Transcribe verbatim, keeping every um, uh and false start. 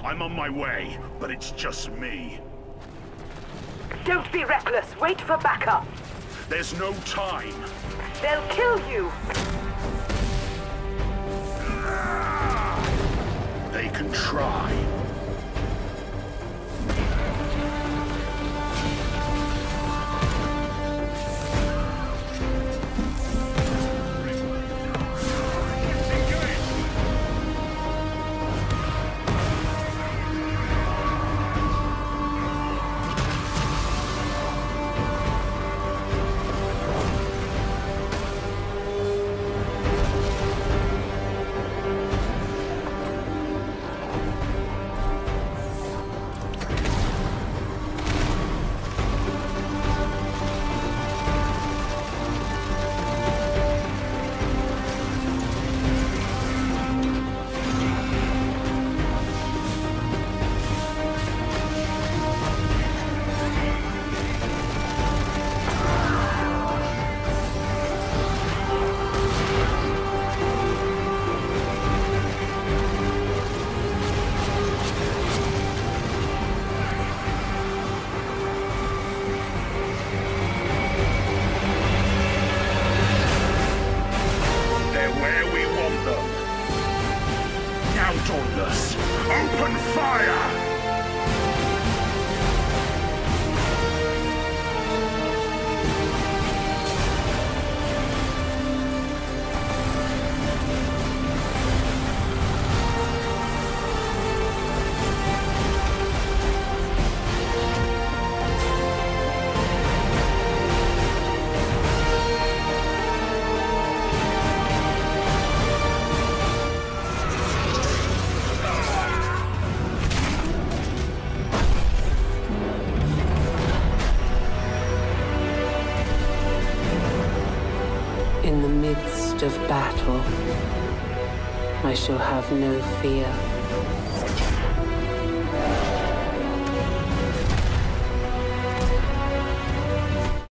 I'm on my way, but it's just me. Don't be reckless. Wait for backup. There's no time. They'll kill you. They can try. Open fire! In the midst of battle, I shall have no fear.